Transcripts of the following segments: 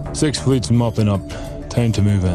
6 fleets mopping up. Time to move in.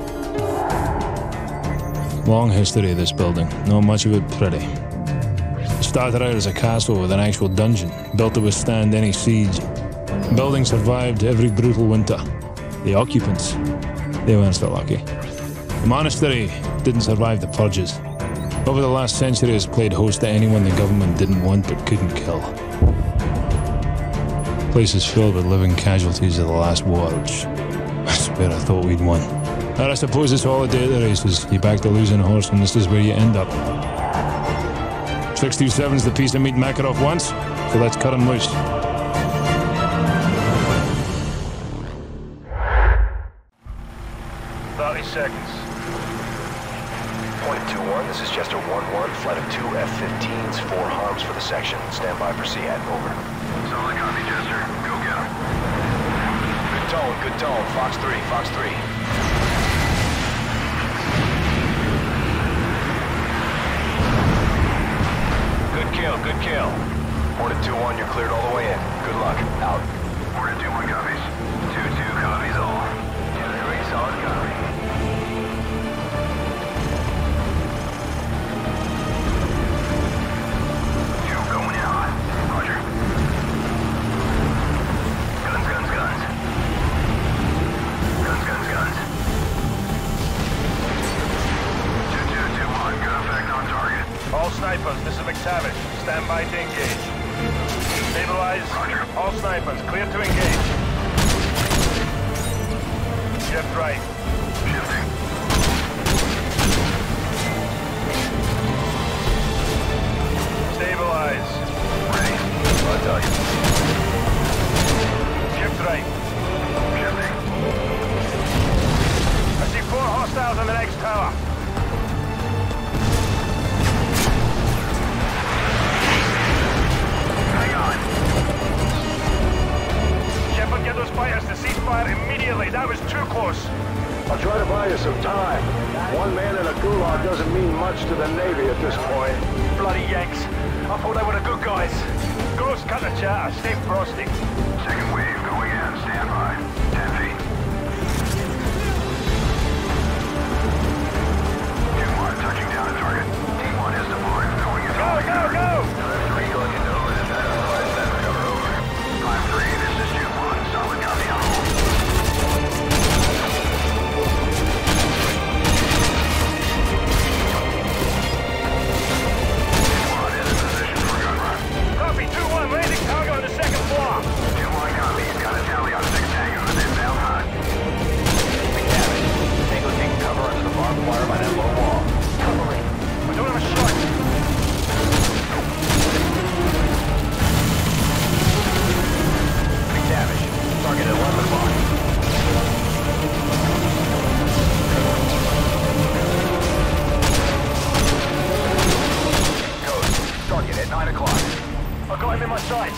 Long history of this building. Not much of it pretty. It started out as a castle with an actual dungeon, built to withstand any siege. The building survived every brutal winter. The occupants, they weren't so lucky. The monastery didn't survive the purges. Over the last century, it's played host to anyone the government didn't want but couldn't kill. The place is filled with living casualties of the last war, which I swear I thought we'd won. And I suppose it's all a day at the races. You back the losing horse and this is where you end up. 627's the piece of meat Makarov wants, so let's cut him loose. Seconds. Point 2-1, this is Chester 1-1, flight of 2 F-15s, 4 harms for the section. Stand by for SEAD, over. Solid copy, Chester. Go get him. Good tone, Fox 3, Fox 3. Good kill. Point 2-1, you're cleared all the way in. Good luck, out. Point 2-1 copies. 2-2 copies all. Generate solid copy. Snipers, this is McTavish. Stand by to engage. Stabilize. Roger. All snipers, clear to engage. Shift right. Shifting. Stabilize. Ready. On target. Shift right. Shifting. I see 4 hostiles on the next tower. Get those fighters to cease fire immediately. That was too close. I'll try to buy you some time. One man in a gulag doesn't mean much to the Navy at this point. Bloody Yanks. I thought they were the good guys. Ghost, cut the chatter. Stay frosty. Second wave going in. Stand by. 10 feet. 2-1 touching down at target. T1 is deployed. Going in. Go! 3 going into over the center. Cover over. 5-3, this is 2-1. Solid copy on hold. T1 is in position for gun run. Copy, 2-1, landing target on the second floor. 2-1 copy. Got a tally on 6 Tangos. Inbound hot. McTavish, Tango taking cover under the barbed wire by that low wall. Cover me. We don't have a shot. McTavish, target at 11 o'clock. Coast, target at 9 o'clock. I got him in my sights.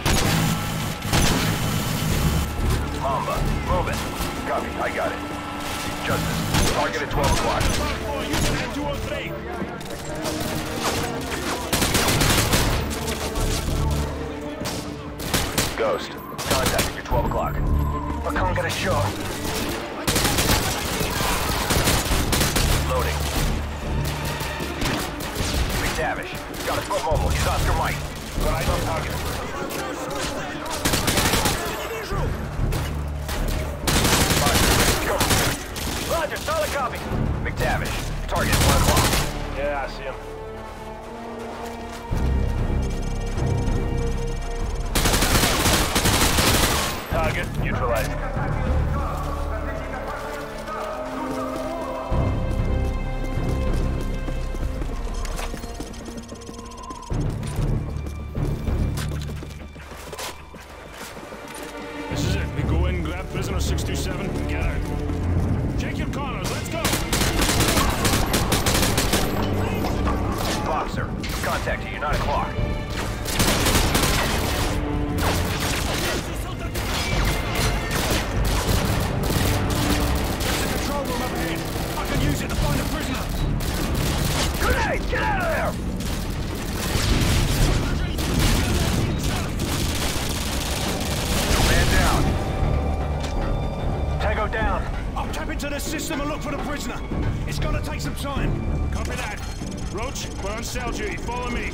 Mamba, move it. Copy, I got it. Justice, target at 12 o'clock. Ghost, contact at 12 o'clock. I can't get a shot. Loading. McTavish, got a foot mobile. He's Oscar Mike. Right on target. Roger, solid copy. McTavish, target 1 o'clock. Yeah, I see him. Target neutralized. This is it. We go in, grab prisoner 627, and get out. Check your corners. Let's go. Boxer, contact you 9 o'clock. Use it to find a prisoner! Grenade! Get out of there! Man down. Monitor the system and look for the prisoner. It's gonna take some time. Copy that. Roach, we're on cell duty. Follow me.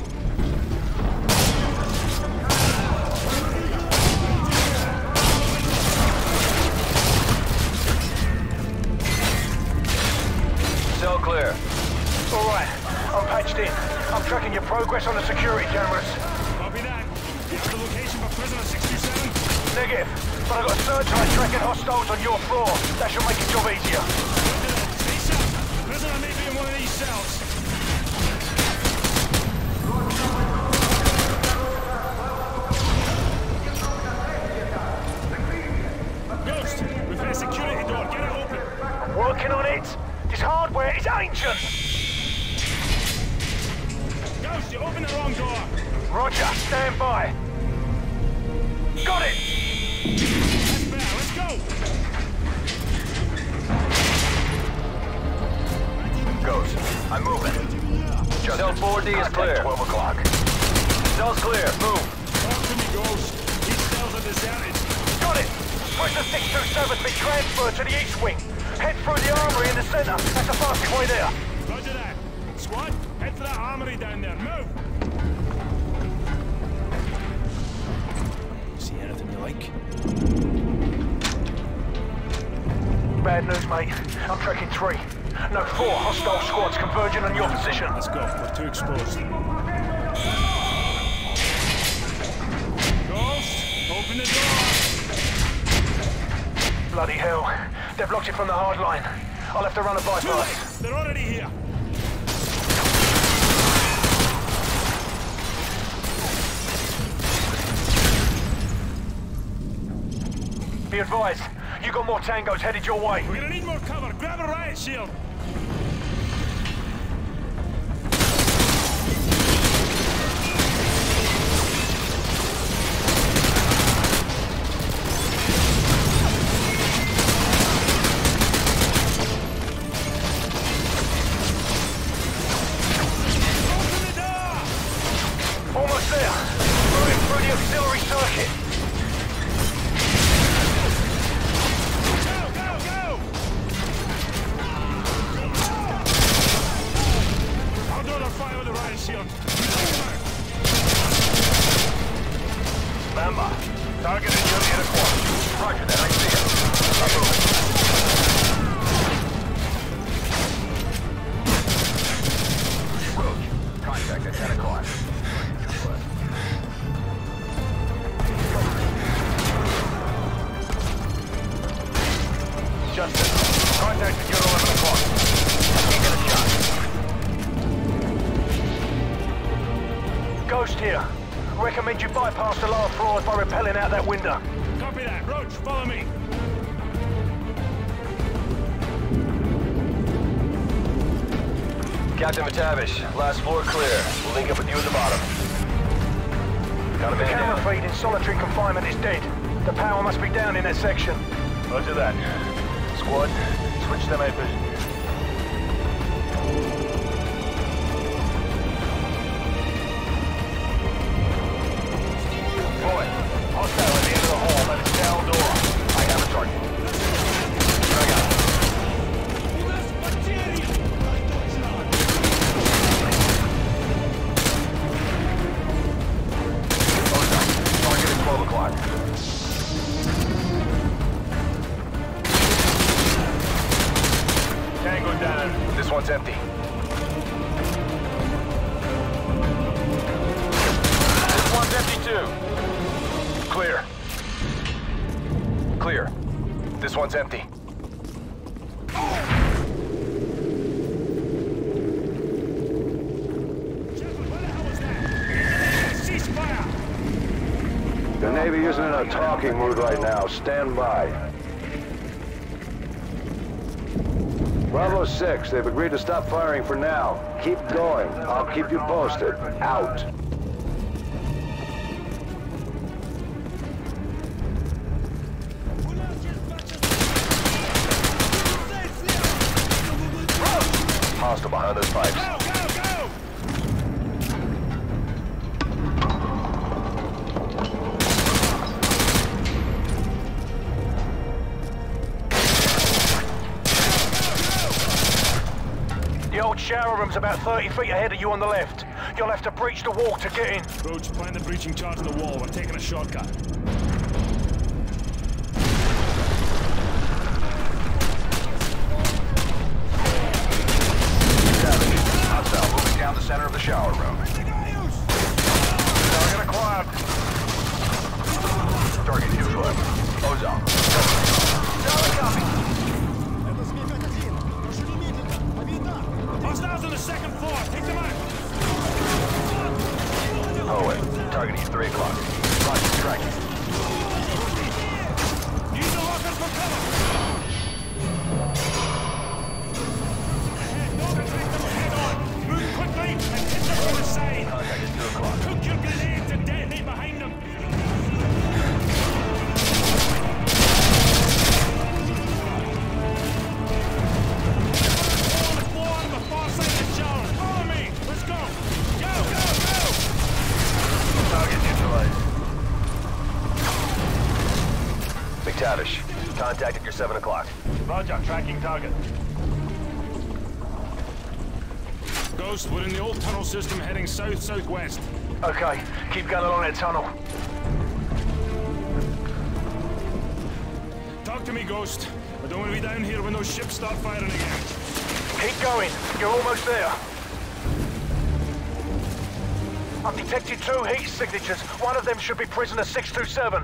Cell clear. All right, I'm patched in. I'm tracking your progress on the security cameras. Copy that. You have the location for prisoner 627? Negative, but I've got a searchlight tracking hostiles on your floor. That should make your job easier. Stay sharp. Prisoner may be in one of these cells. Ghost, we've hit a security door. Get it open. I'm working on it. This hardware is ancient. Ghost, you opened the wrong door. Roger, stand by. Got it! That's better. Let's go. Ghost, I'm moving. Cell 4D is clear. 12 o'clock. Cell's clear. Move. Talk to me, Ghost. These cells are deserted. Got it! Prisoner 627's been transferred to the east wing. Head through the armory in the center. That's the fastest way there. Roger that. Squad, head for that armory down there. Move. See anything you like? Bad news, mate. I'm tracking 3. No, 4 hostile squads converging on your position. Let's go. We're too exposed. Ghost, open the door. Bloody hell. They've blocked it from the hard line. I'll have to run a Too late. bypass. They're already here. Be advised, you got more tangos headed your way. We're gonna need more cover. Grab a riot shield. Open the door. Almost there. Moving through the auxiliary circuit. Go, go, go. I'll do the fire with the riot shield. Remember, target is nearly at a corner. Roger that. I see it. I'm moving. Roach, contact at 10 o'clock. Justin, contacted you at 11 o'clock. Can't get a shot. Ghost here. Recommend you bypass the lower floors by rappelling out that window. Copy that. Roach, follow me. Captain McTavish, last floor clear. We'll link up with you at the bottom. Got a The man camera down. feed in solitary confinement is dead. The power must be down in that section. Roger that. Squad, switch to night vision. Boy, hostile at the end of the hall by the cell door. I have a target. I got it. Target at 12 o'clock. Tango down. This one's empty. This one's empty too. Clear. Clear. This one's empty. Shepard, what the hell was that? Cease fire. The Navy isn't in a talking mood right now. Stand by. Bravo 6, they've agreed to stop firing for now. Keep going. I'll keep you posted. Out. Hostile behind those pipes. Go, go, go. old shower room's about 30 feet ahead of you on the left. You'll have to breach the wall to get in. Roach, plant the breaching charge in the wall. We're taking a shortcut. Hostile moving down the center of the shower room. Target acquired. Target neutralized. Ozone. Solid copy. Hostiles on the second floor. Take them out. Owen, targeting 3 o'clock. Roger, tracking. Use the lockers for cover. Take them head on. Move quickly and hit them from the side. Contact is 2 o'clock. Cook your grenade to detonate behind them. On the floor on the far side of the shower. Follow me. Let's go. Go, go, go. Target neutralized. McTavish, contact at your 7 o'clock. Roger, tracking target. Ghost, we're in the old tunnel system heading south-southwest. Okay, keep going along that tunnel. Talk to me, Ghost. I don't want to be down here when those ships start firing again. Keep going. You're almost there. I've detected 2 heat signatures. One of them should be prisoner 627.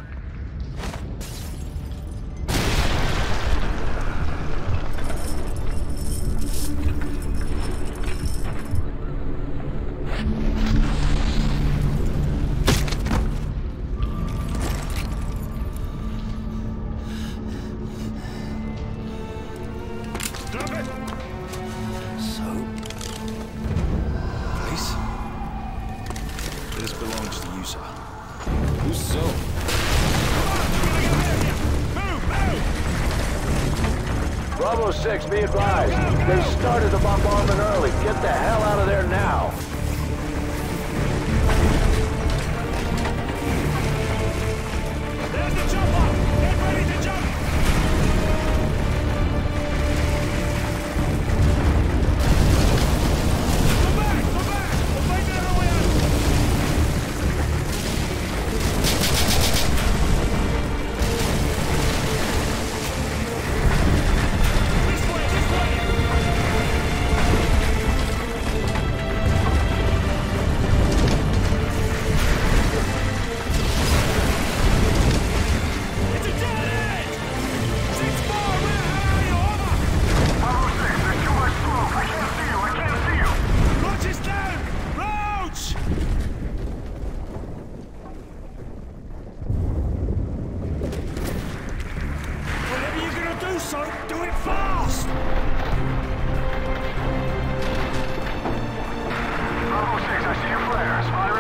Drop it! Place? This belongs to you, sir. Who's so? Move, move! Bravo 6, be advised. They started the bombardment early. Get the hell out of there now. There's the jump off! Get ready to jump! Go back! Go back! We'll fight the other way out! This way! This way! It's a dead end! 6-4, where are you? Over! Bravo 6, there's too much smoke. I can't see you. I can't see you. Roach is down! Roach! Whatever you're gonna do, son, do it fast! Bravo 6, I see your flares. Fire